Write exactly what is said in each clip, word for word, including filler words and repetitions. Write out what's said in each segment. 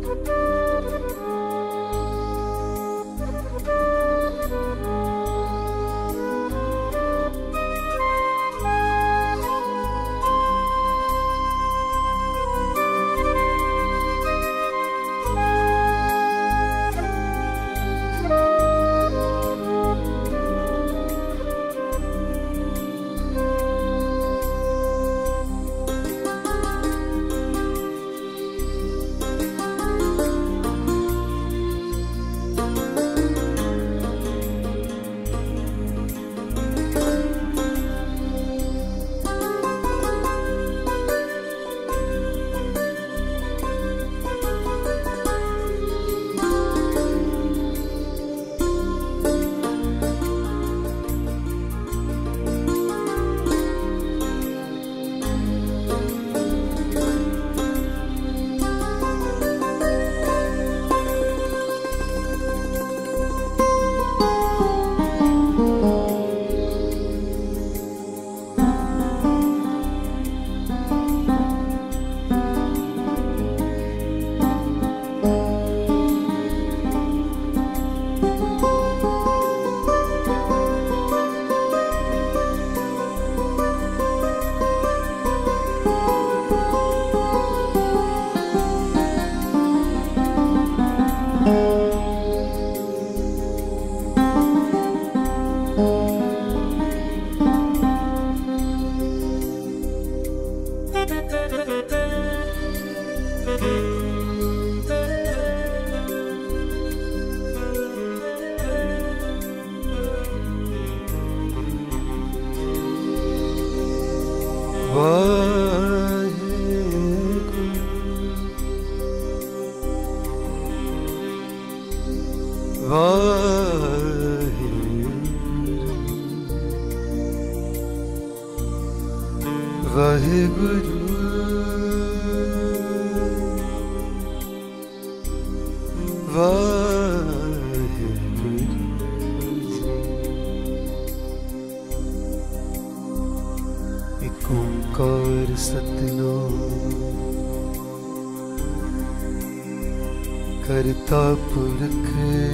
करता पुरख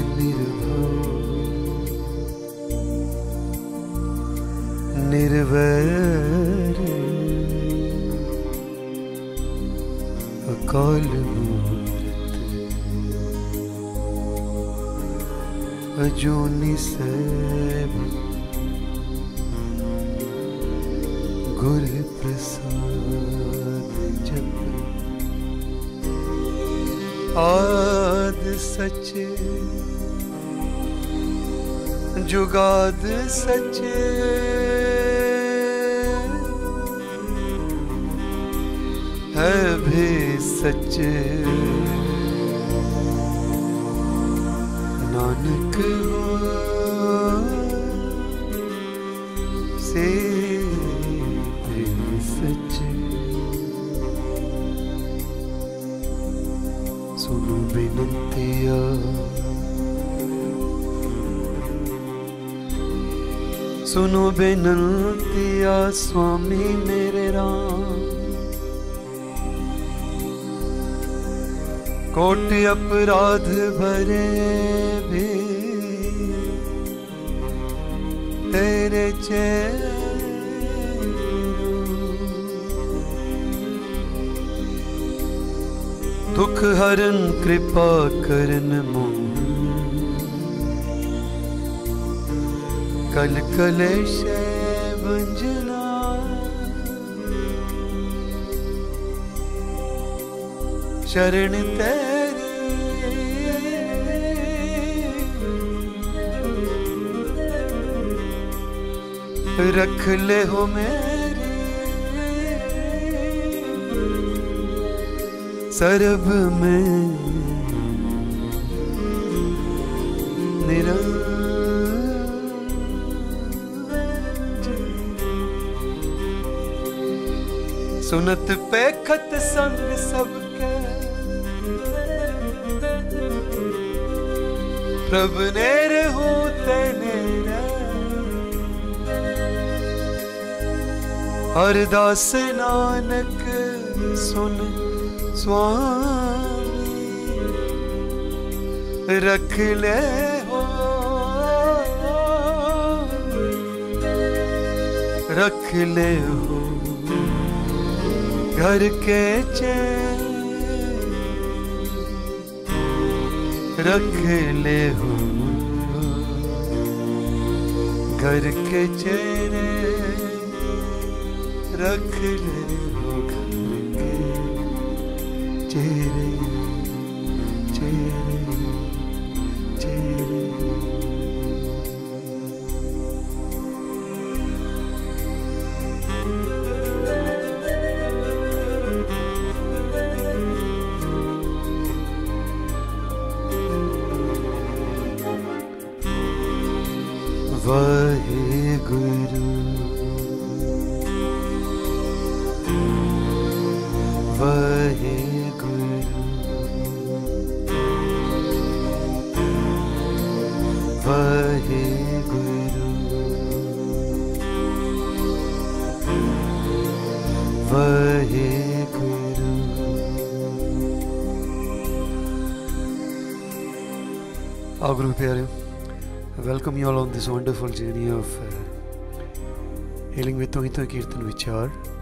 निर्भय निर्वैर अकाल मूरत अजूनी सैभ गुर प्रसाद जप आद सचे जुगाद सचे है भी सचे नानक हो से भी सचे। सुनो बिनतिया सुनो बिनतिया स्वामी मेरे राम, कोटि अपराध भरे भी तेरे चेहरे दुख हरन कृपा करन मोह कल कलेश भंजना शरण तेरे रख ले हो मेरे सरब में निरंजन। सुनत पेखत संग सबके प्रभ नेर होते नेरे हरदास नानक सुन स्वामी रख ले हो, रख ले हो घर के चैन, रख ले हो घर के चेहरे, रख ले हो घर के चेहरे, चेहरे, चेहरे। वाहेगुरु वाहेगुरु वाहेगुरु वाहेगुरु। आओ गुरु प्यारे, welcome you all on this wonderful journey of uh, healing with Tohi Tohi Kirtan Vichar,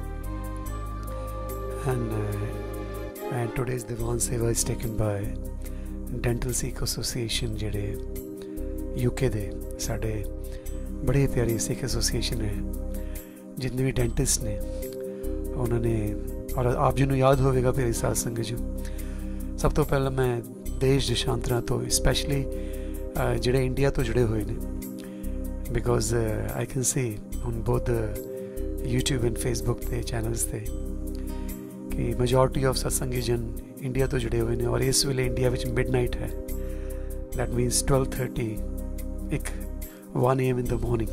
and uh, and today's Divan Seva is taken by Dental Sikh Association ਜਿਹੜੇ यूके ਦੇ ਸਾਡੇ ਬੜੇ ਪਿਆਰੀ ਸਿੱਖ ਐਸੋਸੀਏਸ਼ਨ ਹੈ, ਜਿੰਨੇ ਵੀ ਡੈਂਟਿਸਟ ਨੇ ਉਹਨਾਂ ਨੇ, ਔਰ ਆਪ ਜੀ ਨੂੰ ਯਾਦ ਹੋਵੇਗਾ ਪਿਆਰੀ ਸਾਧ ਸੰਗਤ ਜੀ, ਸਭ ਤੋਂ ਪਹਿਲਾਂ ਮੈਂ ਦੇਸ਼ ਦੇਸ਼ਾਂਤਰਾਂ ਤੋਂ ਸਪੈਸ਼ਲੀ ਜਿਹੜੇ ਇੰਡੀਆ ਤੋਂ ਜੁੜੇ ਹੋਏ ਨੇ, because I can see on both YouTube and Facebook ਦੇ ਚੈਨਲਸ 'ਤੇ ਕਿ ਮੈਜੋਰਟੀ ਆਫ ਸਤਸੰਗੀ ਜਨ ਇੰਡੀਆ ਤੋਂ ਜੁੜੇ ਹੋਏ ਨੇ, ਔਰ ਇਸ ਵੇਲੇ ਇੰਡੀਆ ਵਿੱਚ ਮਿਡਨਾਈਟ ਹੈ, ਦੈਟ ਮੀਨਸ twelve thirty ਇੱਕ one a m in the morning।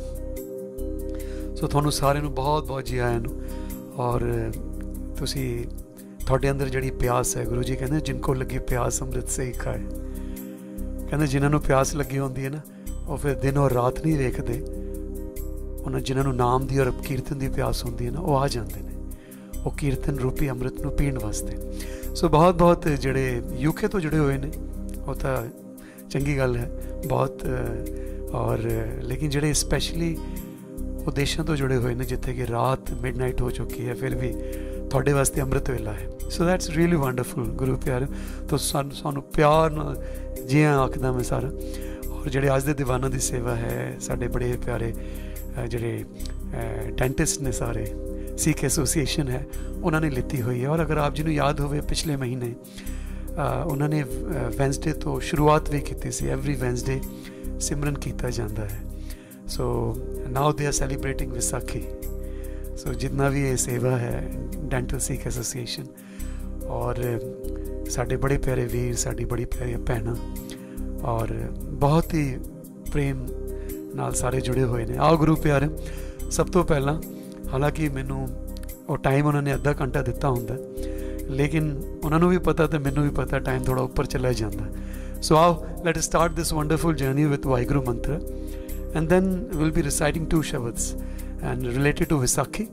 So ਤੁਹਾਨੂੰ ਸਾਰਿਆਂ ਨੂੰ ਬਹੁਤ ਬਹੁਤ ਜੀ ਆਇਆਂ ਨੂੰ, ਔਰ ਤੁਸੀਂ ਤੁਹਾਡੇ ਅੰਦਰ ਜਿਹੜੀ ਪਿਆਸ ਹੈ, ਗੁਰੂ ਜੀ ਕਹਿੰਦੇ ਜਿਨ ਕੋ ਲੱਗੀ ਪਿਆਸ ਅੰਮ੍ਰਿਤ ਸੇ ਹੀ ਖਾਏ, ਕਹਿੰਦੇ ਜਿਨ੍ਹਾਂ ਨੂੰ ਪਿਆਸ ਲੱਗੀ ਹੁੰਦੀ ਹੈ ਨਾ, ਉਹ ਫਿਰ ਦਿਨ ਔਰ ਰਾਤ ਨਹੀਂ ਵੇਖਦੇ, ਉਹਨਾਂ ਜਿਨ੍ਹਾਂ ਨੂੰ ਨਾਮ ਦੀ ਔਰ ਕੀਰਤਨ ਦੀ ਪਿਆਸ ਹੁੰਦੀ ਹੈ ਨਾ, ਉਹ ਆ ਜਾਂਦੇ ਨੇ ਉਹ ਕੀਰਤਨ ਰੂਪੀ ਅੰਮ੍ਰਿਤ ਨੂੰ ਪੀਣ ਵਾਸਤੇ। ਸੋ ਬਹੁਤ ਬਹੁਤ ਜਿਹੜੇ ਯੂਕੇ ਤੋਂ ਜੁੜੇ ਹੋਏ ਨੇ ਉਹ ਤਾਂ ਚੰਗੀ ਗੱਲ ਹੈ ਬਹੁਤ, ਔਰ ਲੇਕਿਨ ਜਿਹੜੇ ਸਪੈਸ਼ਲੀ ਉਹ ਦੇਸ਼ਾਂ ਤੋਂ ਜੁੜੇ ਹੋਏ ਨੇ ਜਿੱਥੇ ਕਿ ਰਾਤ ਮਿਡਨਾਈਟ ਹੋ ਚੁੱਕੀ ਹੈ, ਫਿਰ ਵੀ ਤੁਹਾਡੇ ਵਾਸਤੇ ਅੰਮ੍ਰਿਤ ਵੇਲਾ ਹੈ। ਸੋ ਦੈਟਸ ਰੀਅਲੀ ਵੰਡਰਫੁਲ ਗੁਰੂ ਪਿਆਰੇ। ਤਾਂ ਸਾਨੂੰ ਸਾਨੂੰ ਪਿਆਰ ਨਾਲ ਜੀ ਆਖਦਾ ਮੈਂ ਸਾਰਾ, ਔਰ ਜਿਹੜੇ ਅੱਜ ਦੇ ਦੀਵਾਨਾਂ ਦੀ ਸੇਵਾ ਹੈ, ਸਾਡੇ ਬੜੇ ਪਿਆਰੇ ਜਿਹੜੇ ਡੈਂਟਿਸਟ ਨੇ ਸਾਰੇ ਸਿੱਖ ਐਸੋਸੀਏਸ਼ਨ ਹੈ, ਉਹਨਾਂ ਨੇ ਲਿੱਤੀ ਹੋਈ ਹੈ। ਔਰ ਅਗਰ ਆਪ ਜੀ ਨੂੰ ਯਾਦ ਹੋਵੇ ਪਿਛਲੇ ਮਹੀਨੇ ਉਹਨਾਂ ਨੇ ਵੈਨਸਡੇ ਤੋਂ ਸ਼ੁਰੂਆਤ ਵੀ ਕੀਤੀ ਸੀ, ਐਵਰੀ ਵੈਨਸਡੇ ਸਿਮਰਨ ਕੀਤਾ ਜਾਂਦਾ ਹੈ। ਸੋ ਨਾਓ ਦੇ ਆਰ ਸੈਲੀਬ੍ਰੇਟਿੰਗ ਵਿਸਾਖੀ। ਸੋ ਜਿੰਨਾ ਵੀ ਇਹ ਸੇਵਾ ਹੈ ਡੈਂਟਲ ਸਿੱਖ ਐਸੋਸੀਏਸ਼ਨ, ਔਰ ਸਾਡੇ ਬੜੇ ਪਿਆਰੇ ਵੀਰ, ਸਾਡੀ ਬੜੀ ਪਿਆਰੀ ਭੈਣਾਂ, ਔਰ ਬਹੁਤ ਹੀ ਪ੍ਰੇਮ ਨਾਲ ਸਾਰੇ ਜੁੜੇ ਹੋਏ ਨੇ। ਆਓ ਗੁਰੂ ਪਿਆਰੇ, ਸਭ ਤੋਂ ਪਹਿਲਾਂ ਹਾਲਾਂਕਿ ਮੈਨੂੰ ਉਹ ਟਾਈਮ ਉਹਨਾਂ ਨੇ ਅੱਧਾ ਘੰਟਾ ਦਿੱਤਾ ਹੁੰਦਾ, ਲੇਕਿਨ ਉਹਨਾਂ ਨੂੰ ਵੀ ਪਤਾ ਤੇ ਮੈਨੂੰ ਵੀ ਪਤਾ ਟਾਈਮ ਥੋੜ੍ਹਾ ਉੱਪਰ ਚਲਾ ਜਾਂਦਾ। ਸੋ ਆਓ let us start this wonderful journey with Waheguru mantra, and then will be reciting two shabads and related to Visakhi,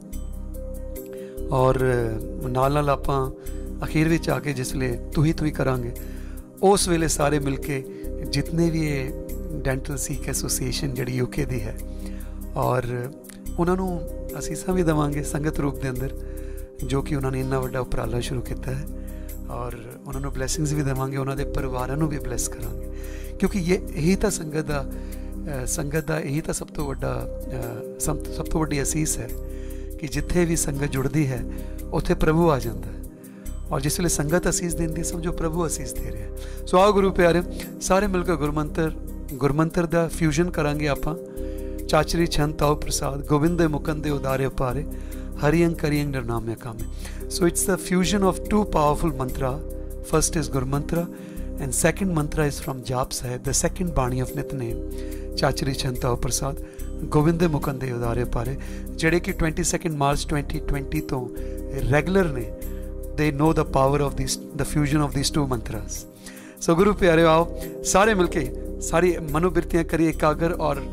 ਔਰ ਨਾਲ ਨਾਲ ਆਪਾਂ ਅਖੀਰ ਵਿੱਚ ਆ ਕੇ ਜਿਸ ਵੇਲੇ ਤੁਹੀ ਤੁਹੀ ਕਰਾਂਗੇ, ਉਸ ਵੇਲੇ ਸਾਰੇ ਮਿਲ ਕੇ ਜਿਤਨੇ ਵੀ ਇਹ ਡੈਂਟਲ ਸਿੱਖ ਐਸੋਸੀਏਸ਼ਨ ਜਿਹੜੀ ਯੂਕੇ ਦੀ ਹੈ, ਔਰ ਉਹਨਾਂ ਨੂੰ ਅਸੀਸਾਂ ਵੀ ਦੇਵਾਂਗੇ ਸੰਗਤ ਰੂਪ ਦੇ ਅੰਦਰ, ਜੋ ਕਿ ਉਹਨਾਂ ਨੇ ਇੰਨਾ ਵੱਡਾ ਉਪਰਾਲਾ ਸ਼ੁਰੂ ਕੀਤਾ ਹੈ, ਔਰ ਉਹਨਾਂ ਨੂੰ ਬਲੈਸਿੰਗਸ ਵੀ ਦੇਵਾਂਗੇ, ਉਹਨਾਂ ਦੇ ਪਰਿਵਾਰਾਂ ਨੂੰ ਵੀ ਬਲੈਸ ਕਰਾਂਗੇ, ਕਿਉਂਕਿ ਇਹ ਇਹੀ ਤਾਂ ਸੰਗਤ ਦਾ ਸੰਗਤ ਦਾ ਇਹੀ ਤਾਂ ਸਭ ਤੋਂ ਵੱਡਾ ਸਭ ਸਭ ਤੋਂ ਵੱਡੀ ਅਸੀਸ ਹੈ ਕਿ ਜਿੱਥੇ ਵੀ ਸੰਗਤ ਜੁੜਦੀ ਹੈ ਉੱਥੇ ਪ੍ਰਭੂ ਆ ਜਾਂਦਾ ਹੈ, ਔਰ ਜਿਸ ਵੇਲੇ ਸੰਗਤ ਅਸੀਸ ਦਿੰਦੀ ਸਮਝੋ ਪ੍ਰਭੂ ਅਸੀਸ ਦੇ ਰਿਹਾ। ਸੋ ਆਓ ਗੁਰੂ ਪਿਆਰੇ, ਸਾਰੇ ਮਿਲ ਕੇ ਗੁਰਮੰਤਰ ਗੁਰਮੰਤਰ ਦਾ ਫਿਊਜ਼ਨ ਕਰਾਂਗੇ ਆਪਾਂ। ਚਾਚਰੀ ਛੰਦ ਤਾਉ ਪ੍ਰਸਾਦ ਗੋਬਿੰਦ ਦੇ ਮੁਕੰਦ ਦੇ ਉਦਾਰੇ ਪਾਰੇ ਹਰੀਅੰਗ ਕਰੀਅੰਗ ਨਿਰਨਾਮਿਆ ਕਾਮੇ। So it's the fusion of two powerful mantra. First is Gurmantra and second mantra is from Jap Sahib, the second Bani of Nitnem, Chachari Chanta Prasad, Govinde Mukande Udare Pare, ਜਿਹੜੇ ਕਿ twenty-second March twenty twenty ਤੋਂ regular ਨੇ, they know the power of these, the fusion of these two mantras. So ਗੁਰੂ ਪਿਆਰੇ ਆਓ ਸਾਰੇ ਮਿਲ ਕੇ ਸਾਰੀ ਮਨੋਬਿਰਤੀਆਂ ਕਰੀਏ ਇਕਾਗਰ, ਔਰ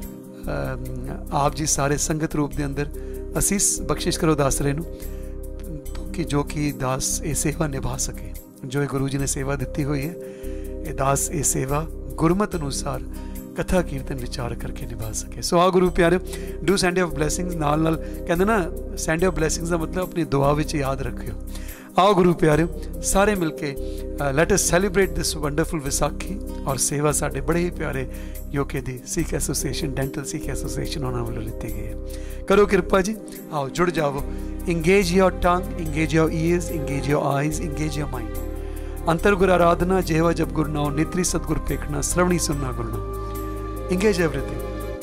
ਆਪ ਜੀ ਸਾਰੇ ਸੰਗਤ ਰੂਪ ਦੇ ਅੰਦਰ ਅਸੀਸ ਬਖਸ਼ਿਸ਼ ਕਰੋ ਦਾਸਰੇ ਨੂੰ, ਕਿ ਜੋ ਕਿ ਦਾਸ ਇਹ ਸੇਵਾ ਨਿਭਾ ਸਕੇ, ਜੋ ਇਹ ਗੁਰੂ ਜੀ ਨੇ ਸੇਵਾ ਦਿੱਤੀ ਹੋਈ ਹੈ, ਇਹ ਦਾਸ ਇਹ ਸੇਵਾ गुरमत अनुसार कथा कीर्तन विचार करके निभा सके। सो आ गुरु प्यारे, डू सेंड ऑफ ब्लैसिंग्स, नाल नाल कहते ना सेंड ऑफ ब्लैसिंग्स का मतलब अपनी दुआ विच याद रखियो। आओ गुरु प्यारे सारे मिलके let us celebrate this wonderful Visakhi और सेवा साडे बड़े ही प्यारे यूके दी Sikh association, dental Sikh association उन्होंने वालों लीती गई है। करो कृपा जी, आओ जुड़ जाओ। Engage your tongue, engage your ears, engage your eyes, engage your mind. अंतर गुर आराधना, जेवा जब गुरु नाम, नेत्री सतगुर पेखना, श्रवणी सुनना गुरु नाम। Engage everything.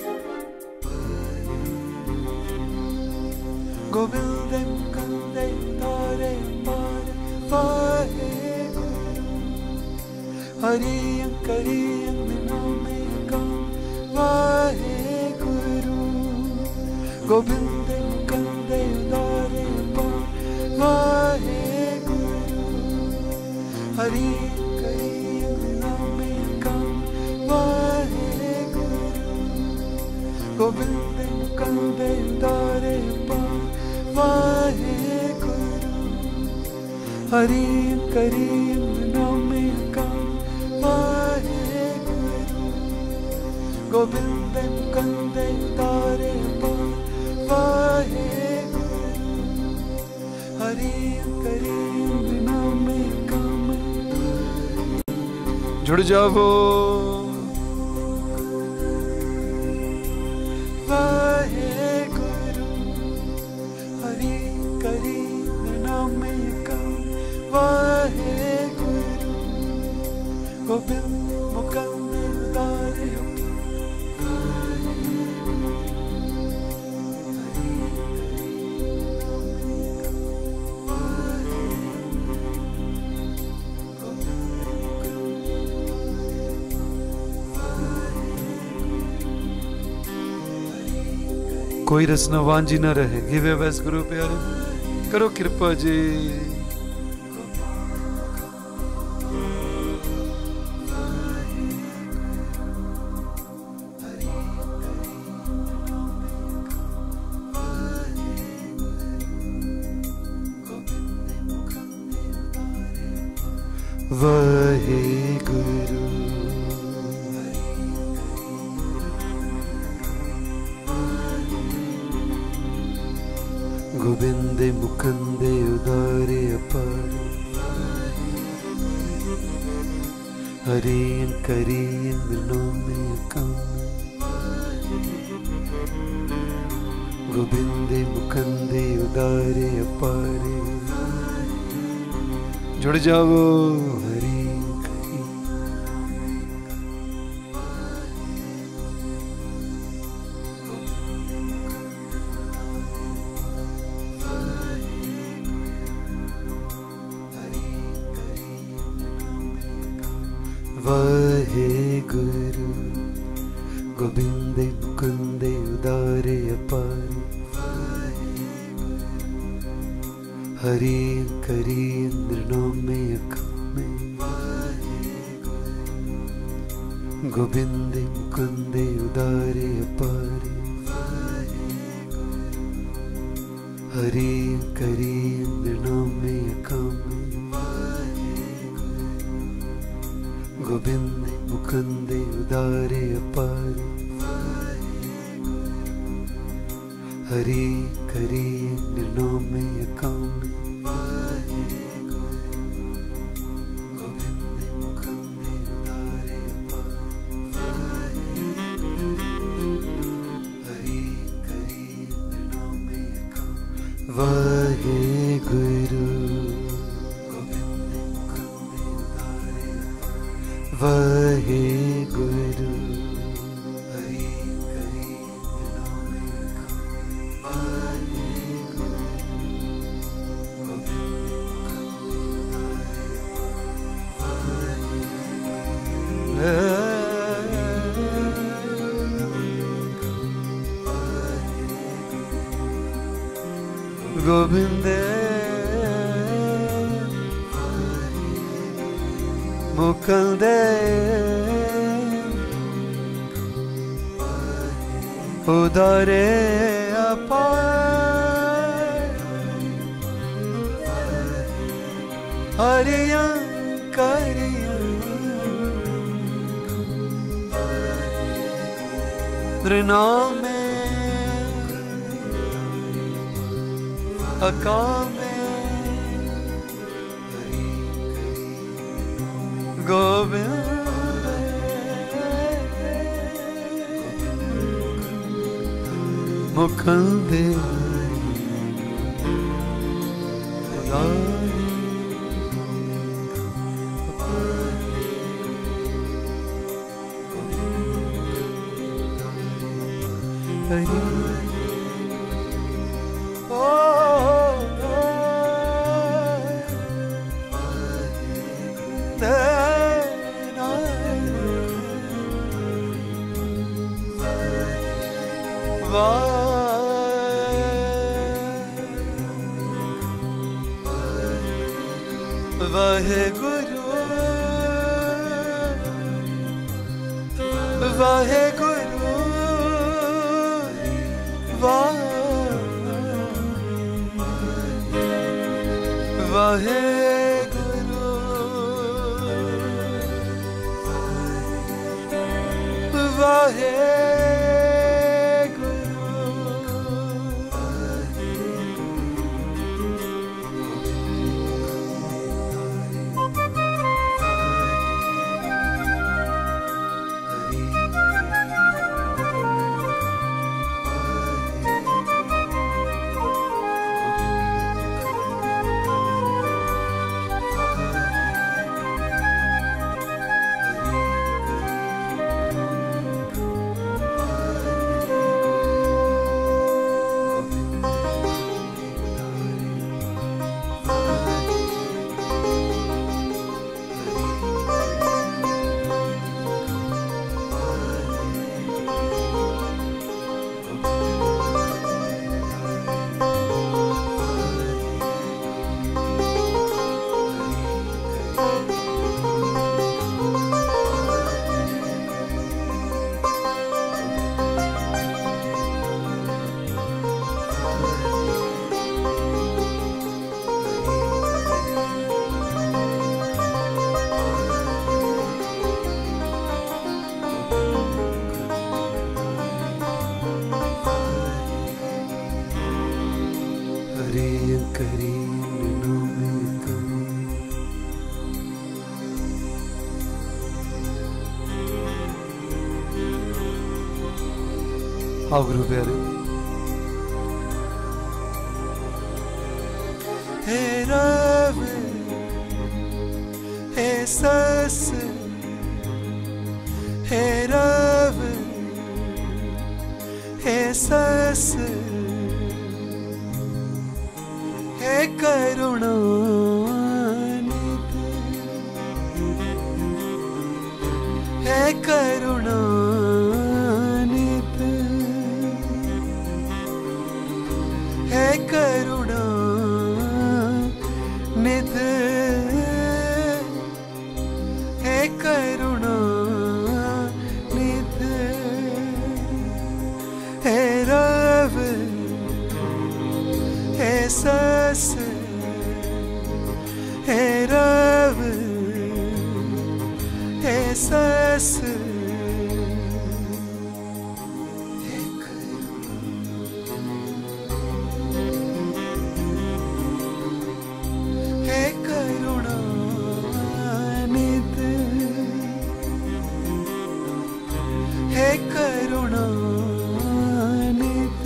Govinda Mukande Tare Pare Vahe Guru Hariyam Kariyam Name Kam Vahe Guru Govinda Mukande Tare Pare Vahe Guru Hariyam Kariyam Name Kam Vahe Govind कंदे दारे पा वाहे गुरु हरि करीम नामे का वाहे गुरु गोविंद कंदे दारे पा वाहे गुरु हरि करीम नामे का। जुड़ जाओ वाहे गुरु हरि करीम नामे का वाहे गुरु गोविंद मुकंद दारे कोई रसना वांझी न रहे। गिव योर बेस्ट गुरु प्यारे, करो कृपा जी। वाहे गुरु गोविंदे मुकंदे उदारे अपार हरियन करियन नामे काम गोविंदे मुकंदे उदारे अपार। जुड़ जाओ हरि वाहे गुरु गोविंदे मुकुंदे उदारे अपार हरि करी नामे अकामे गोविंदे मुकुंदे उदारे अपार हरि करी नामे अकामे गोविंद मुकुंदे उदारे अपार हरि करी नामे अकामे गोविंद मुकुंदे उदारे अपार हरि करी नामे अकामे। वाहे गुरु वाहे गुरु हरि करी नामे का वाहे गुरु गोविंदे मुकुंदे उदारे अपार हरियं करियं Triname Akame Govinda Mukande Vaheguru Vaheguru Vaheguru Vaheguru आओ गुरु प्यारे। हे रव हे सस हे रव हे सस हे करुणा हे करुणा हे करुणा निध हे करुणा निध हे रव हे सस हे रव हे सस हे करुणा निध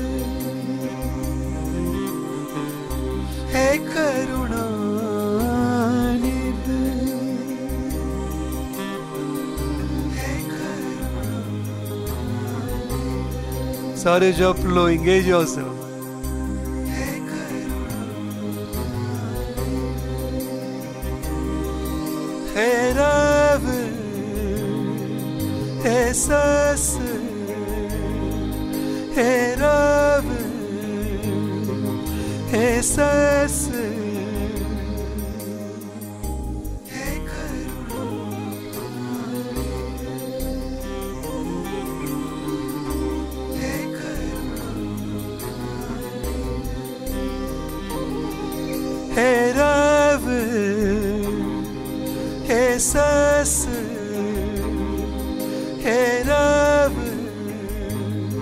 हे करुणा निध हे करुणा। सारे जप लो, engage yourself. हे करुणा हे रव हे सस हे रव हे सस हे करुणा हे करुणा हे रव हे सस हे रव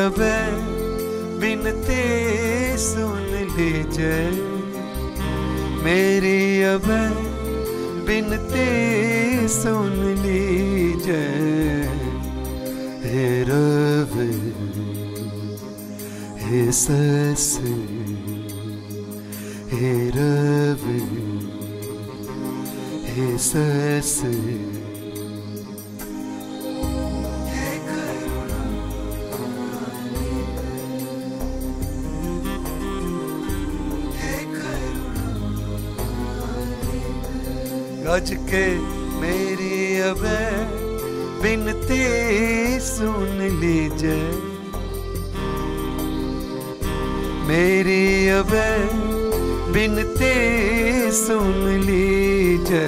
अबे बिनती सुन लीजिए, मेरी अबे बिनती सुन लीजिए। हे रब हे सस, हे रब हे सस, गज के मेरी अबे बिनती सुन लीजिए, मेरी अबे बिनती सुन लीजिए।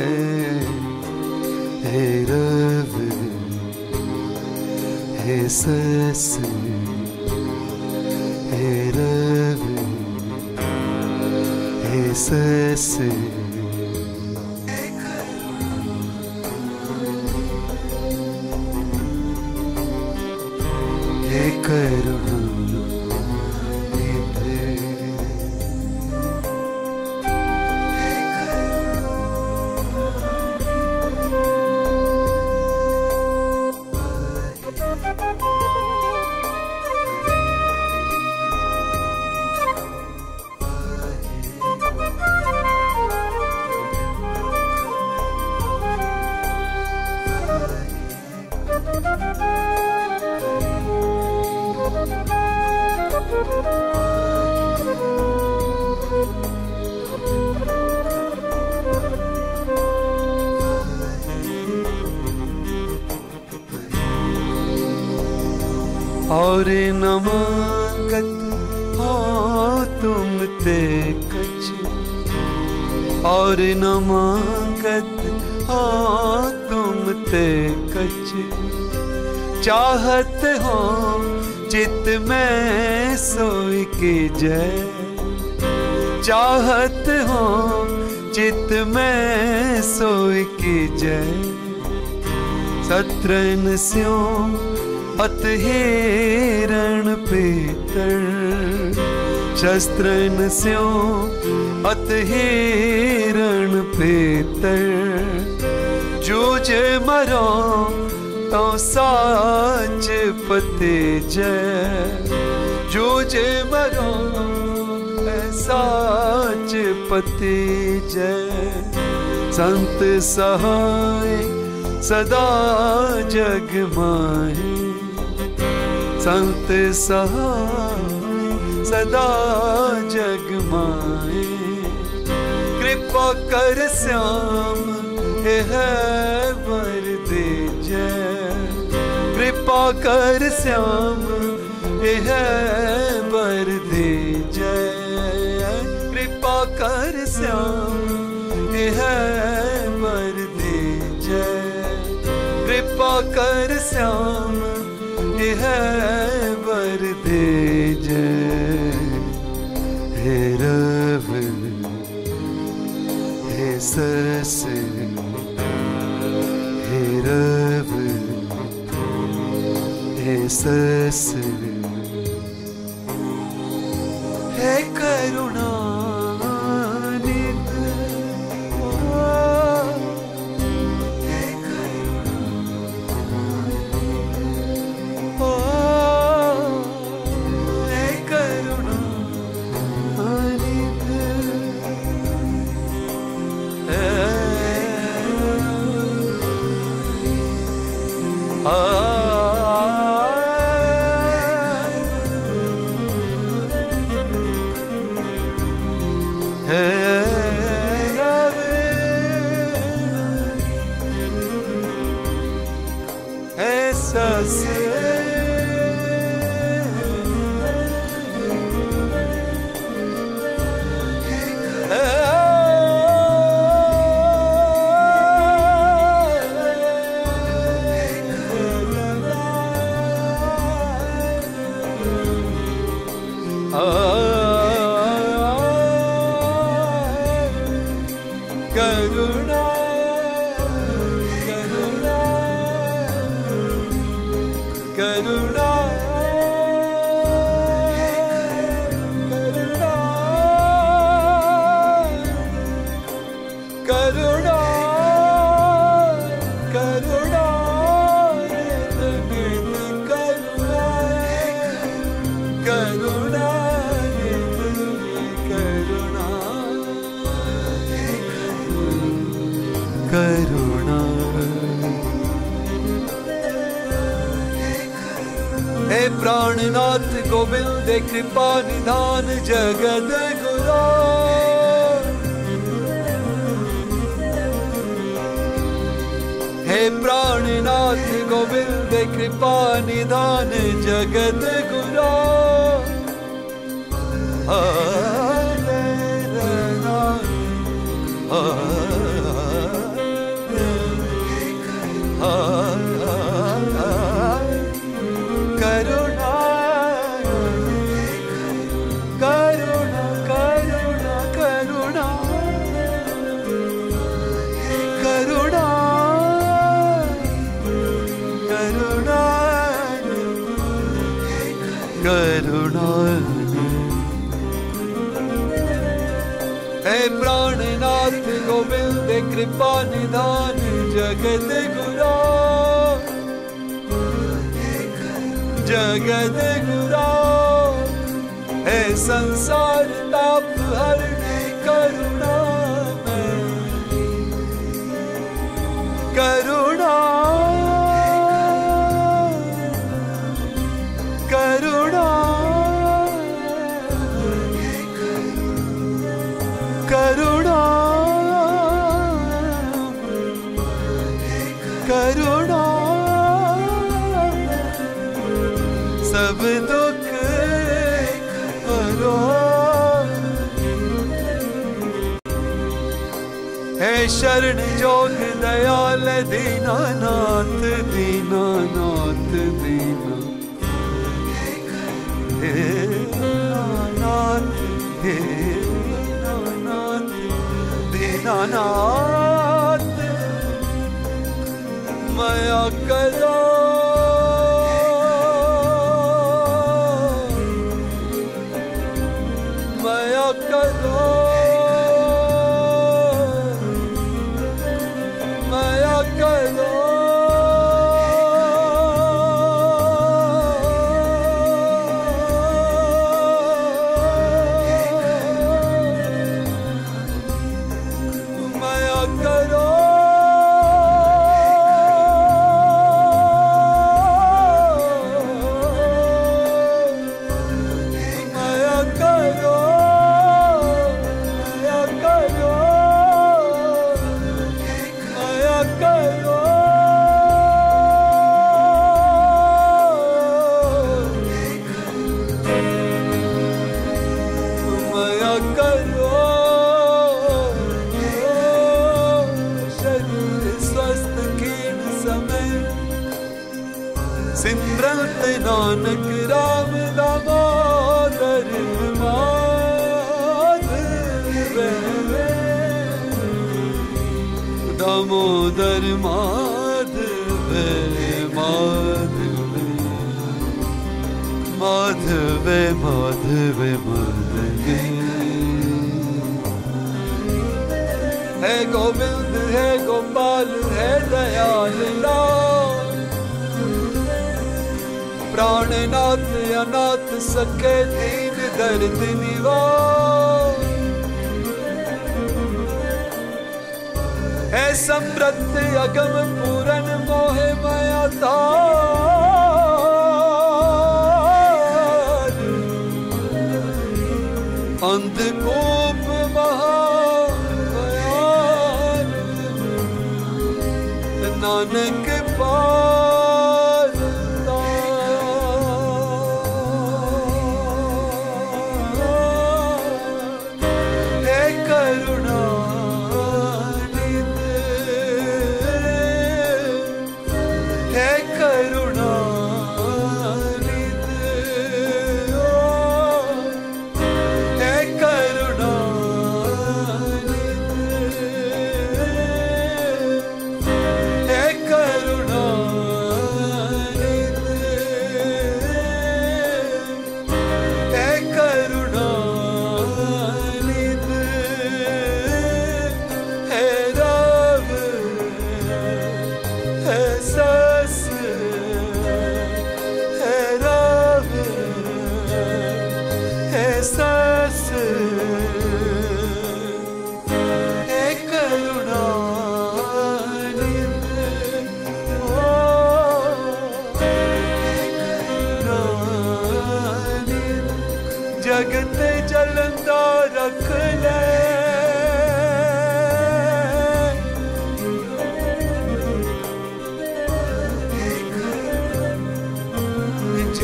हे रब हे सस, हे रब हे सस, हे करुणा और न मांगत हो तुम ते कछ, और न मांगत हो तुम ते कछ। चाहत हो चित में सोई की जय, चाहत हो चित में सोई की जय। सत्रन स्यों अत हेरण पीतर, शस्त्रन स्यों अत हेरण पीतर। जूझ मरो तो साच पते जय, जूझ मरो साच पते जय। संत सहाय सदा जग माहे, संत सहाय सदा जग माए। कृपा कर श्याम है वर दे जय, कृपा कर श्याम है वर दे जय। कृपा कर श्याम है वर दे जय, कृपा कर श्याम है वर दे जय। हे रब हे सस, हे रब हे सस, हे करुणा करुणा करुणा। हे प्राणनाथ गोविंद कृपा निधान जगत गुरा। हे प्राणनाथ गोविंद कृपा निधान जगत गुरा। करुणा करुणा करुणा करुणा करुणा करुणा करुणा। हे प्राणनाथ गोविंद कृपा निधान जगत गुरा। जगत गुरा। हे संसार ताप हरने करुणा करुणा करुणा करुणा करुणा। सब दुख हरो। हे शरण जोग दयाल दीनानाथ दीनानाथ दीना। हे नाथ हे नाथ दीनानाथ माया करो। माया करो। माया करो। माया करो। सिमरत नानक राम दामोदर माधव। दामोदर माधव माधव माधव माधव माधव। है गोविंद है गोपाल है दयाल लाल। प्राणनाथ अनाथ सखे दीन दर्द निवार। है समृद्ध अगम पूरन मोहे माया तार। अंधकूप महाभयान नानक पार। हे करुणा हे करुणा हे करुणा हे करुणा।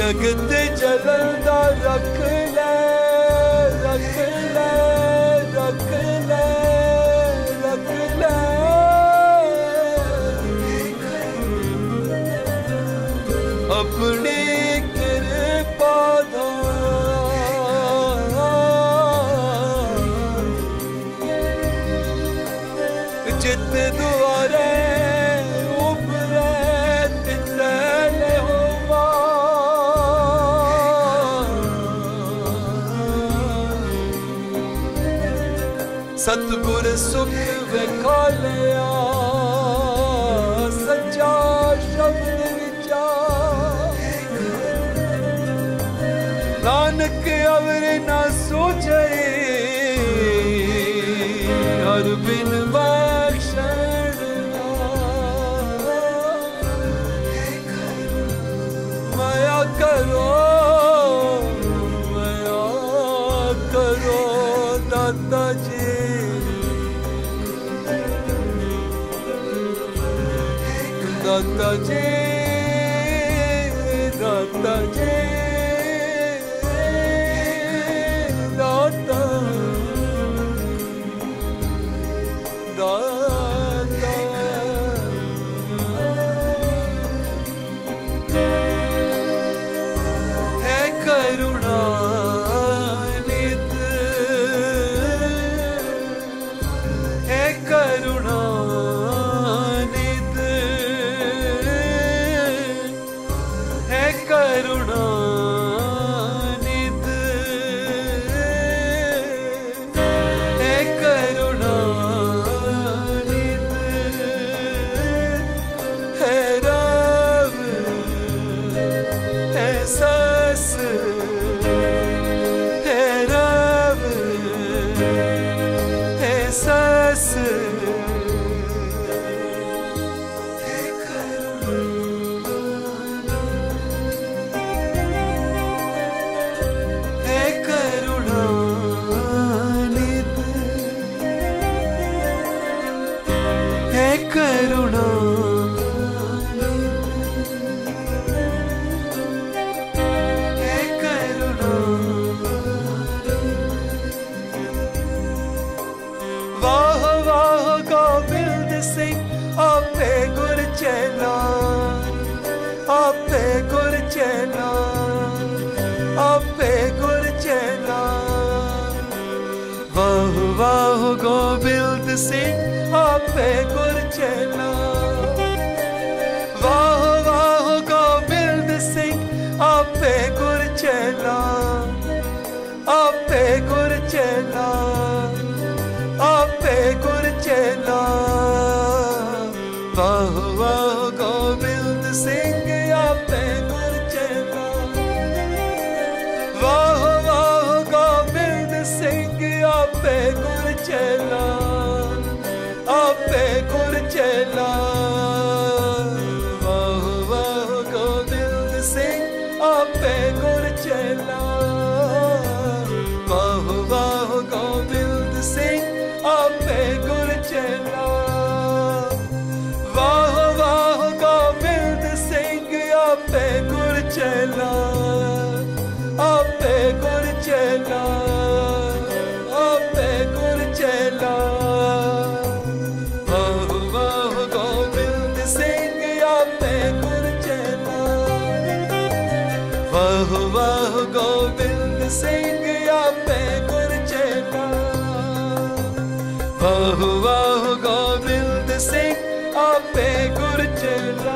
जगत जलदा रख ले रख ले रख ले रख ले अपने कृपा दा जित दुआरे उभरे तितले होवा सतगुर सुख विखा लिया सच्चा शब्द विचा नानक अवर ना सोचे हर बिन बख्शण माया करो माया करो दाता जी दाता जी दाता जी दाता दाता है करुणा नित है करुणा नित है करुणा नित है करुणा करुणा है करुणा वाह वाह गोबिंद सिंह आपे गुर चेला आपे गुर चेला आपे गुर चेला वाह वाह गोबिंद सिंह आपे गुर चेला वाह वाह गोबिंद सिंह आपे गुर चेला आपे गुर चेला आपे गुर चेला वाह वाह गोबिंद सिंह आपे गुर चेला वाह वाह गोबिंद सिंह आपे गुर चेला आपे गुर चेला वाह वाह गोबिंद सिंह आपे गुर चेला वाह वाह गोबिंद सिंह आपे गुर चेला वाह वाह गोबिंद सिंह आपे गुर चेला आपे गुर चेला आपे गुर चेला वाह वाह गोबिंद सिंह आपे गुर चेला वाह वाह गोबिंद सिंह आपे गुर चेला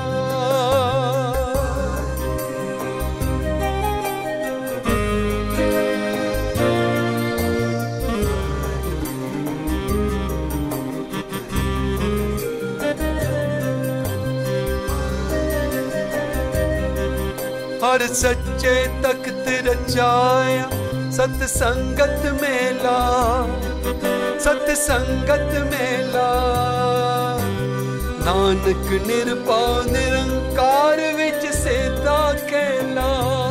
हर सच्चे तख्त रचाया सतसंगत मेला सतसंगत मेला नानक निरपाव निरंकार विच सेता खेला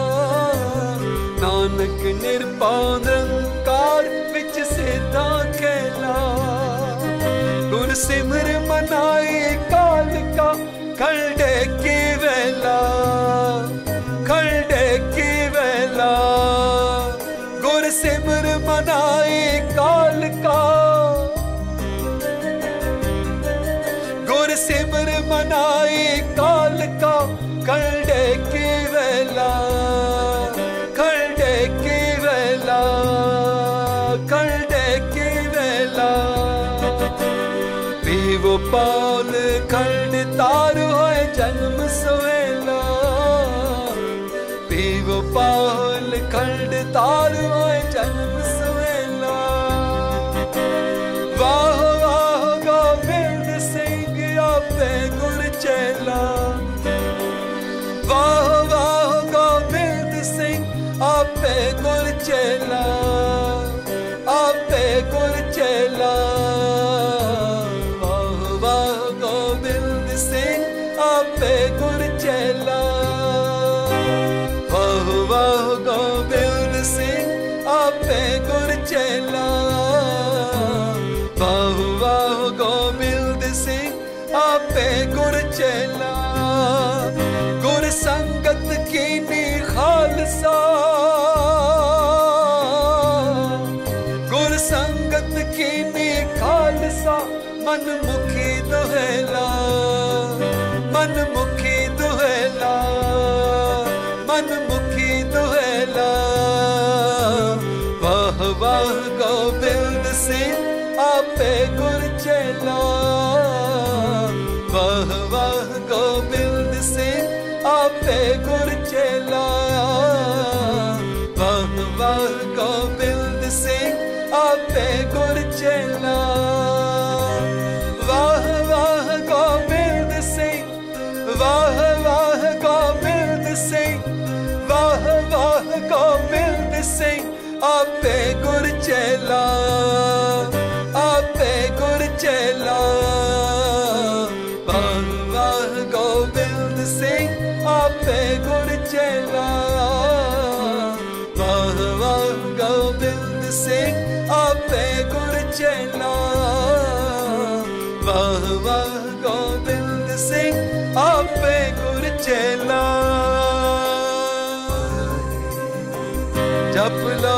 नानक निरपाव निरंकार विच सेता खेला गुर सिमर मनाए काल का खलडे की वेला खलडे मनाई काल का खंडे की वेला खंडे की वेला खंडे की वेला पीवो पाल खंड तार होए जन्म सवेला पीवो पाल खंड तार होए जन्म सवेला वाह वाह गोबिंद सिंह आपे गुर चेला वाह वाह गोबिंद सिंह आपे गुर चेला आपे गुर चेला वाह वाह गोबिंद सिंह आपे गुर चेला वाह वाह गोबिंद सिंह आपे गुर चेला वाह वाह गोबिंद सिंह आपे गुर चेला गुर संगत की नी खालसा गुर संगत की नी खालसा मन मुखी दुहेला मन मुखी दुहेला मन मुखी दुहेला वाह वाह गोबिंद सिंह आपे गुर चेला वाह वाह गोबिंद सिंह आपे गुर चेला वाह वाह गोबिंद सिंह आपे गुर चेला वाह वाह गोबिंद सिंह वाह वाह गोबिंद सिंह वाह वाह गोबिंद सिंह आपे गुर चेला आपे गुर चेला वाह वाह गोबिंद सिंह आपे गुर चेला वाह वाह गोबिंद सिंह आपे गुर चेला वाह वाह गोबिंद सिंह आपे गुर चेला जप लो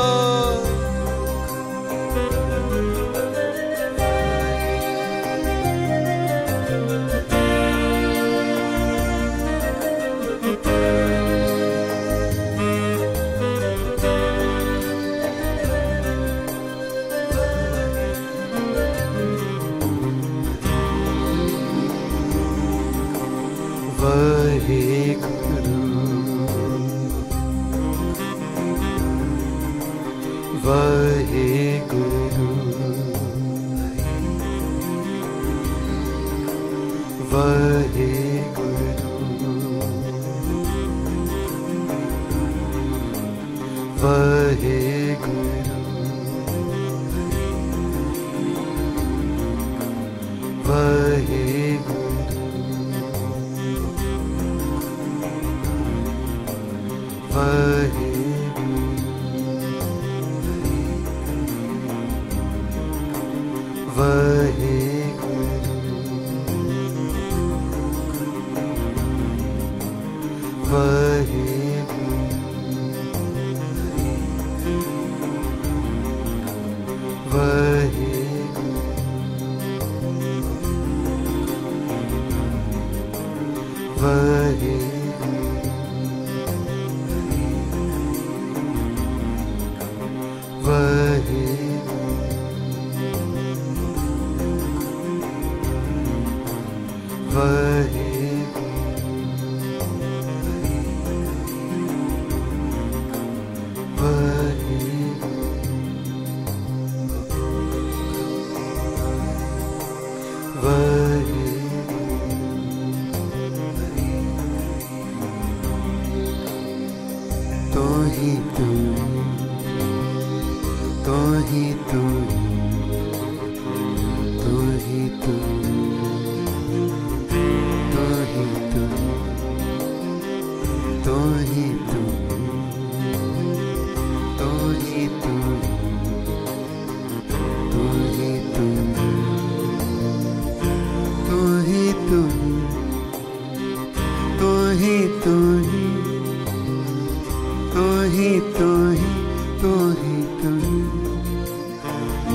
वाहेगुरु वाहेगुरु वाहेगुरु वाहेगुरु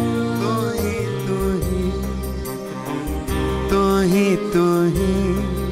तू ही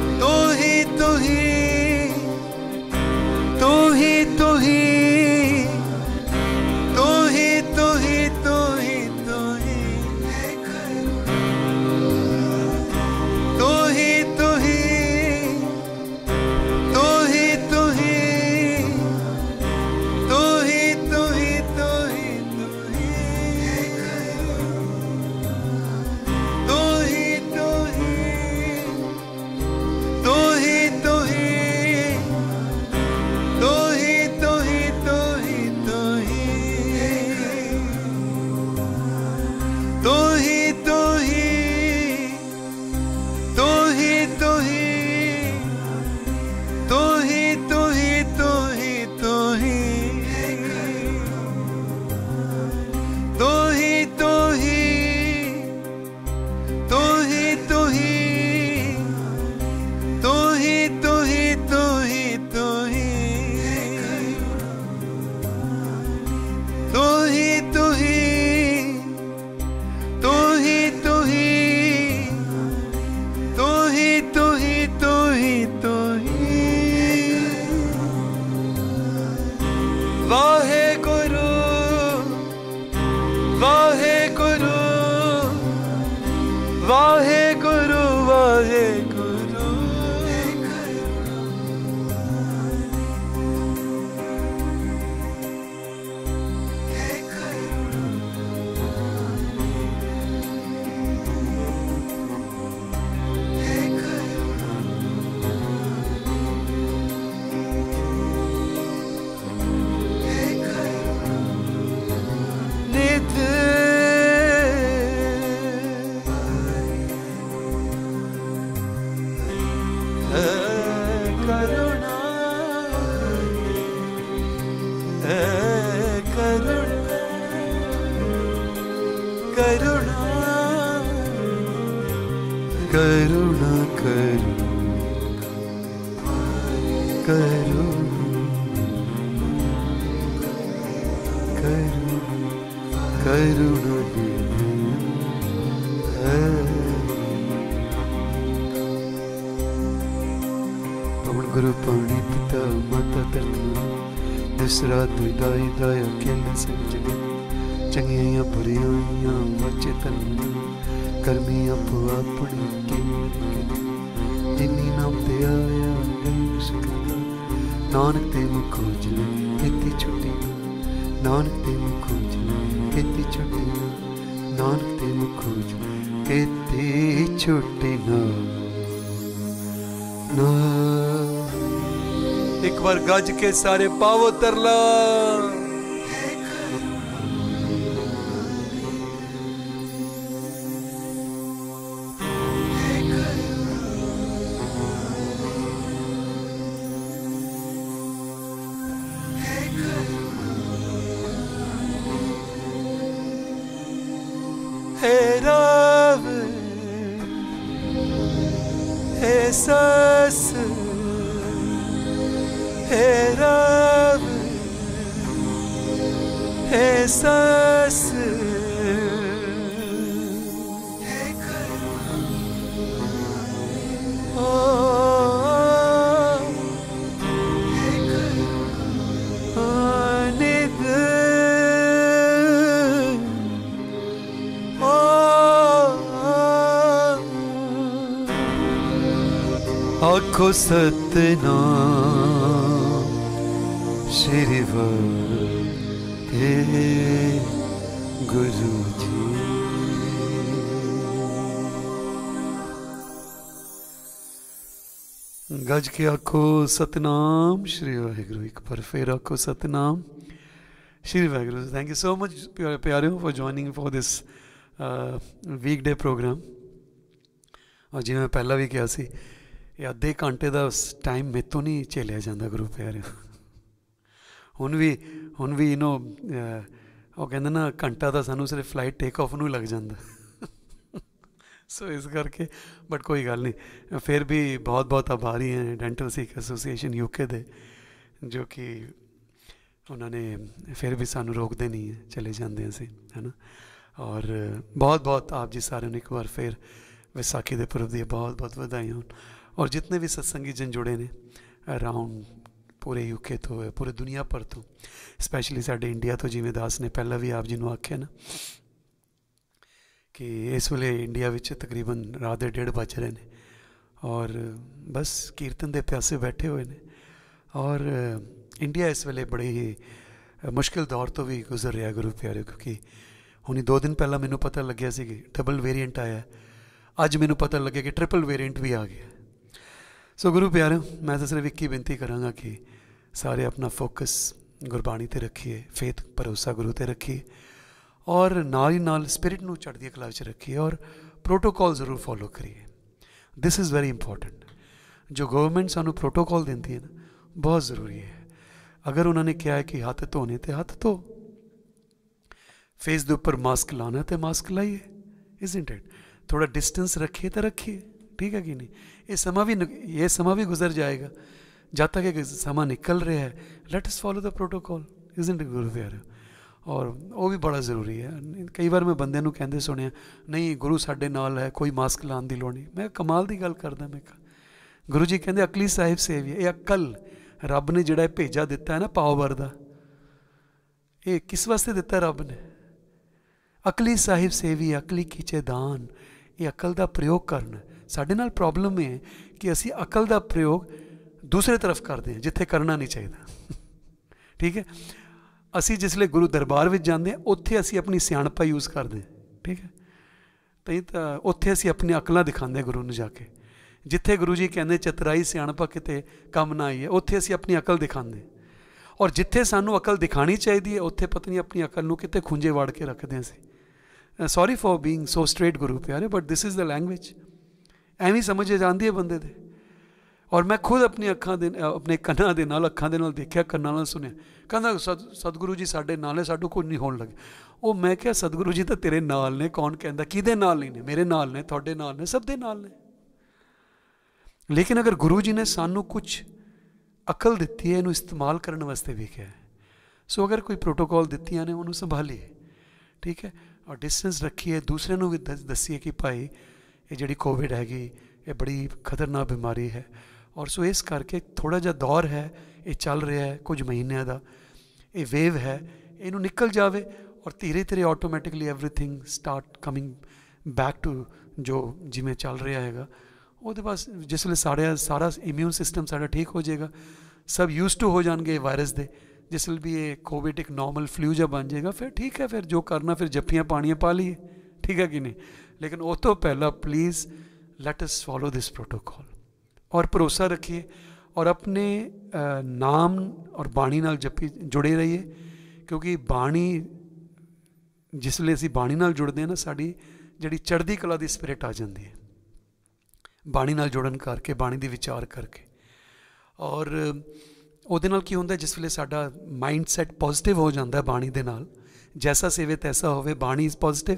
करू करू करू करुणा पवन गुरु पाणी पिता माता तरना दूसरा दुदाई दाया खेल संजगे चंगियां बुरियां बचे तन्ना करमी अपो अपनी जिन्नी नाम ते आया शकदा नानक ते मुखो जले इति छुट्टी नानक ते मुखो जले इति छुट्टी नानक ते मुखो जले इति छुट्टी ना ना। एक बार गज के सारे पावो तरला हे रब हे सस हे रब हे सस आखो सतनाम श्री हे गुरु जी। गज के आखो सतनाम श्री वाहिगुरु। एक बार फिर आखो Satnam Shri Waheguru. Thank you so much प्यारे for joining for this week day program. और जिवें मैं पहला भी कहा सी अद्धे घंटे का टाइम मेरे तो नहीं झेलिया जाता गुरु प्यारे। हुण भी हुण भी नो वो कहते ना घंटा तो सानू सिर्फ फ्लाइट टेक ऑफ नूं लग जाता सो इस करके बट कोई गल नहीं। फिर भी बहुत बहुत आभारी हैं डेंटल सिख एसोसीएशन यूके दे जो कि उन्होंने फिर भी सानू रोकते नहीं है, चले जाते हैं है ना। और बहुत बहुत आप जी सारे एक बार फिर विसाखी के पुरब दी बहुत बहुत बधाइयां होन। और जितने भी सत्संगी जन जुड़े ने अराउंड पूरे यूके तो पूरे दुनिया भर तो स्पैशली साडे इंडिया तो जिवें दास ने पहला भी आप जी नूं आख्या ना कि इस वेले इंडिया विच तकरीबन रात के डेढ़ बज रहे हैं और बस कीर्तन के प्यासे बैठे हुए हैं। और इंडिया इस वेले बड़े ही मुश्किल दौर तो भी गुजर रहा गुरु प्यारे, क्योंकि हुणी दो दिन पहला मैनू पता लग्या सी कि डबल वेरिएंट आया, अज मैनू पता लगे कि ट्रिपल वेरिएंट भी आ गया। सो गुरु प्यारे मैं तो सिर्फ एक ही बेनती कराँगा कि सारे अपना फोकस गुरबाणी ते रखिए, फेथ भरोसा गुरु ते रखिए और नाल ही नाल स्पिरिट नूं चढ़दी कला विच रखिए और प्रोटोकॉल जरूर फॉलो करिए। This is very important. जो गवर्नमेंट सानू प्रोटोकॉल देती है ना बहुत ज़रूरी है। अगर उन्होंने कहा है कि हाथ धोने तो हाथ धो, फेस के उपर मास्क लाना तो मास्क लाइए, इज़न्ट इट। थोड़ा डिस्टेंस रखिए तो रखिए, ठीक है कि नहीं। ये समा भी ये समा भी गुजर जाएगा, जब तक एक समा निकल रहा है let us follow the protocol, isn't it गुरु प्यारे। और वो भी बड़ा जरूरी है। कई बार मैं बंदे नूं कहंदे सुनिया नहीं गुरु साडे नाल है, कोई मास्क लाने की लोड़ नहीं। मैं कमाल की गल करदा, मैं कहा गुरु जी कहंदे अकली साहिब सेवी, ये अकल रब ने जिहड़ा भेजा दिता है ना पाव वरदा, ये किस वास्ते दिता रब ने। अकली साहिब सेवी अकली कीचे दान, ये अकल का प्रयोग करना। साडे नाल प्रॉब्लम है कि असी अकल का प्रयोग दूसरे तरफ करते हैं जिथे करना नहीं चाहिए, ठीक है। असी जिसले गुरु दरबार में जाते हैं उत्थे असी अपनी सियाणपा यूज़ करते हैं, ठीक है। तो उत्थे असी अपनी अकलां दिखाते गुरु नूं जाके। जिथे गुरु जी कहते चतराई सियाणपा किते कम ना आई है उत्थे असी अपनी अकल दिखाते। और जिथे सानू अकल दिखानी चाहिए उत्थे पत्नी अपनी अकल नूं किते खुंजे वाड़ के रखते हैं असी। Sorry for being so straight गुरु प्यारे, but this is the language. एवं समझ जाती है बंदे दे। और मैं खुद अपनी अखां दे अपने कन्ना दे नाल अखां दे नाल देखिया, कन्ना नाल सुनिया। कहना सत सतगुरु जी साडे नाल है, साडू कोई नहीं होण लगे। वो मैं क्या सतगुरु जी तो तेरे नाल ने, कौन कहता किहदे नाल नहीं ने, मेरे नाल ने, तुहाडे नाल ने, सब दे नाल ने। लेकिन अगर गुरु जी ने सानू कुछ अकल दिती है, इनू इस्तेमाल करने वास्ते भी क्या है। सो अगर कोई प्रोटोकॉल दित्तियां ने उन्होंने संभालीए, ठीक है, और डिस्टेंस रखिए, दूसरे को भी दस दसीए कि भाई ये जी कोविड हैगी, ये बड़ी खतरनाक बीमारी है। और सो इस करके थोड़ा जा दौर है, ये चल रहा है कुछ महीनों का, ये वेव है, इनू निकल जाए और धीरे धीरे automatically everything start coming back to जो जिमें चल रहा है। वो बस जिस वे साढ़े सारा इम्यून सिस्टम साढ़ा ठीक हो जाएगा, सब यूज टू हो जाएंगे वायरस दे, जिस वे भी ये कोविड एक नॉर्मल फ्लू जा बन जाएगा, फिर ठीक है, फिर जो करना फिर जफ्फियाँ पानियाँ पा लीए, ठीक है कि नहीं। लेकिन वो तो पहला please let us follow this protocol और भरोसा रखिए और अपने नाम और बाणी नाल जपी जुड़े रहिए, क्योंकि बाणी जिसले असी बाणी नाल जुड़ते हैं ना, साड़ी जी चढ़ती कला की स्पिरिट आ जाती है बाणी नाल जुड़न करके, बाणी दी विचार करके। और ਉਹਦੇ ਨਾਲ ਕੀ ਹੁੰਦਾ, जिस वे साडा माइंड सैट पॉजिटिव हो जाता है बाणी दे नाल, जैसा सेवे तैसा होवे, bani is positive,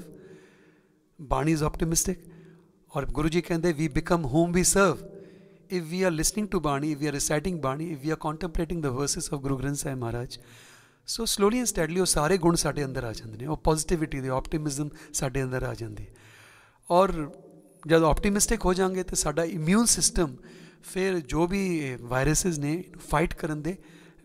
bani is optimistic. और गुरु जी कहते we become whom we serve if we are listening to bani, if we are reciting bani, if we are contemplating the verses of Guru Granth Sahib Maharaj. So slowly and steadily वो सारे गुण साढ़े अंदर आ जाते हैं, वो पॉजिटिविटी दे ऑप्टिमिज्म साढ़े अंदर आ जाती है। और जब ऑप्टिमिस्टिक हो जाएंगे तो साडा इम्यून सिस्टम फिर जो भी वायरसेस ने फाइट करन दे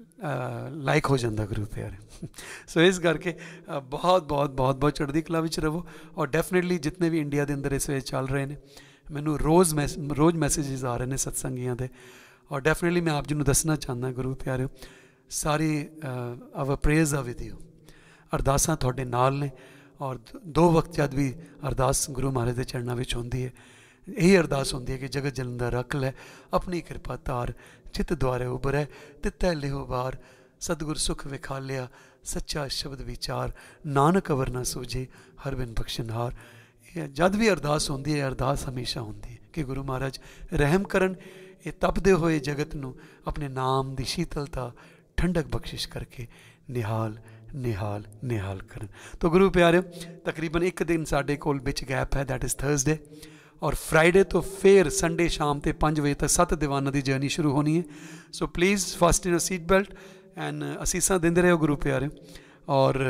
लाइक हो जाता गुरु प्यारे। सो इस करके बहुत बहुत बहुत बहुत चढ़ती कला विच रहो। और डेफिनेटली जितने भी इंडिया के अंदर इस वे चल रहे हैं, मैनू रोज़ मैस रोज़ मैसेजेस आ रहे हैं सत्संगियों के। और डेफिनेटली मैं आप जी को दसना चाहता गुरु प्यारे, सारी our prayers are with you, अरदासां तुहाडे नाल ने। और दो वक्त जब भी अरदास गुरु महाराज के चरणों में होंदी है, यही अरदास होंदी है कि जगत जलंदा रख लै, अपनी कृपा तार, चित द्वारे उभरै, तितै लिहो बार, सतगुर सुख विखा लिया, सच्चा शब्द विचार, नानक अवर ना सूझे, हर बिन बख्शनहार। जब भी अरदास होंदी है, अरदास हमेशा होंदी है कि गुरु महाराज रहम करन, ये तपदे हुए जगत नूं अपने नाम की शीतलता ठंडक बख्शिश करके निहाल निहाल निहाल करन। तो गुरु प्यारे, तकरीबन एक दिन साढ़े कोल बिच गैप है, दैट इज़ थर्सडे। और फ्राइडे तो फिर संडे शाम ते पाँच बजे तक सत्त दीवाना की जर्नी शुरू होनी है। So please fasten seat belt and असीसां देंदे रहो गुरु प्यारे। और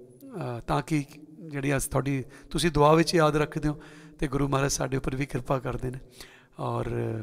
ताकि जी अस थोड़ी तुसी दुआ विच याद रखते हो तो गुरु महाराज साढ़े उपर भी कृपा करते हैं। और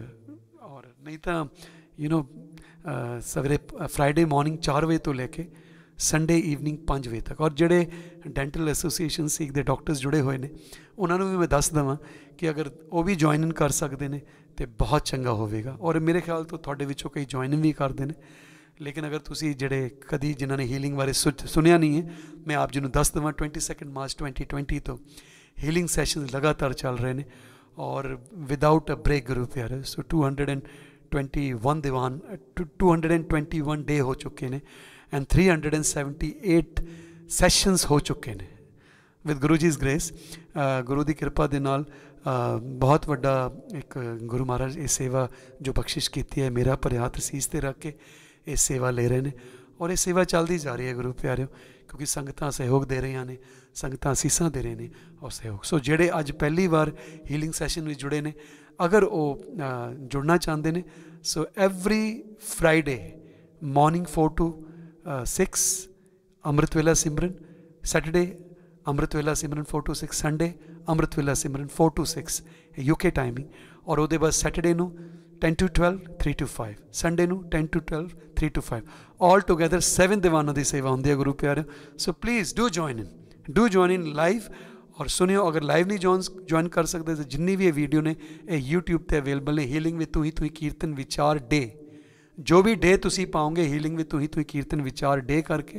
और नहीं तो यू नो सवेरे फ्राइडे मॉर्निंग चार बजे तो लेके संडे ईवनिंग पाँच बजे तक। और जोड़े डेंटल एसोसीएशन सीख के डॉक्टर्स जुड़े हुए हैं, उन्होंने भी मैं दस देवां कि अगर वो भी ज्वाइन इन कर सकते हैं तो बहुत चंगा होगा। और मेरे ख्याल तो थोड़े विचों कई ज्वाइन इन भी करते हैं। लेकिन अगर तुसी जेडे कदी जिन्होंने हीलिंग बारे सुनिया नहीं है, मैं आप जी को दस देवां twenty second March twenty twenty तो हीलिंग सैशन लगातार चल रहे हैं और विदाउट अ ब्रेक गुरु प्यारे। So two hundred and twenty one दीवान two hundred and twenty one day हो चुके हैं and three hundred and seventy eight sessions हो चुके हैं विद गुरु जीज़ ग्रेस। गुरु की कृपा के नाल बहुत वड्डा एक गुरु महाराज ये सेवा जो बख्शिश की है, मेरा भरे हाथ असीस ते रख के ये सेवा ले रहे हैं। और ये सेवा चलती जा रही है गुरु प्यारे, क्योंकि संगतां सहयोग दे रही ने, संगतां असीसां दे रहे हैं और सहयोग। सो जेडे अज पहली बार हीलिंग सैशन में जुड़े ने, अगर वो जुड़ना चाहते हैं, so every Friday morning four to six amrit vela simran, Saturday amrit vela simran four to six, Sunday amrit vela simran four to six UK timing. और वो बाद सैटरडे नू ten to twelve three to five, Sunday नू ten to twelve three to five, all together seven दीवाना की सेवा होंगी है गुरु प्यारे। So please do join in, do join in live. और सुनियो, अगर लाइव नहीं ज्वाइन ज्वाइन कर सकते तो जिन्नी भी ये वीडियो ने ये यूट्यूब पर अवेलेबल ने, हीलिंग विद तू ही तू ही कीर्तन विचार डे, जो भी डे तुसी पाओगे हीलिंग विद तू ही तू ही कीर्तन विचार डे करके,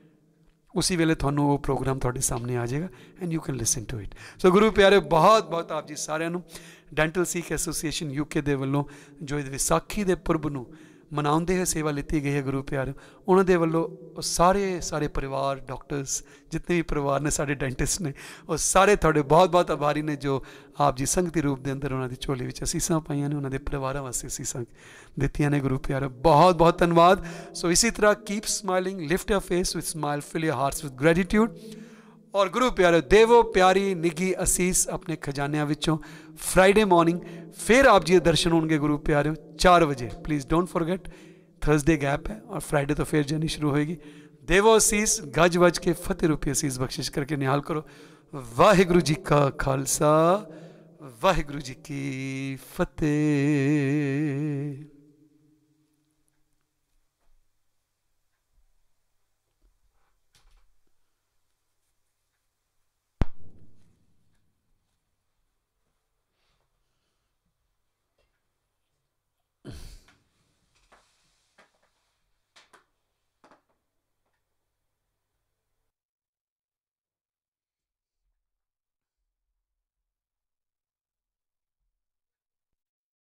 उसी वेले थानू वो प्रोग्राम थोड़े सामने आ जाएगा and you can listen to it. So गुरु प्यारे, बहुत बहुत आप जी सारिਆਂ ਨੂੰ डेंटल सीख एसोसीएशन यूके के वालों जो विसाखी के पुरब नूं मनाउंदे हुए सेवा लीती गई है गुरु प्यारे, उन्होंने वालों सारे सारे परिवार डॉक्टर्स जितने भी परिवार ने साढ़े डेंटिस्ट ने, वो सारे थोड़े बहुत बहुत आभारी ने जो आप जी संगती रूप के अंदर उन्होंने झोली में असीसां पाइयां ने, उन्होंने परिवारों वास्ते असीसां दित्तियां ने गुरु प्यारे, बहुत बहुत धन्यवाद। सो इसी तरह keep smiling, lift your face with smile, fill your hearts with gratitude. और गुरु प्यारे देवो प्यारी निगी असीस अपने खजानियां विचों फ्राइडे मॉर्निंग फिर आप जी दर्शन होंगे गुरु प्यारे चार बजे। Please don't forget Thursday gap है और फ्राइडे तो फिर जर्नी शुरू होएगी। देवो असीस गज वज के फतेह रूपी असीस बख्शिश करके निहाल करो। वाहिगुरु जी का खालसा वाहिगुरु जी की फतेह।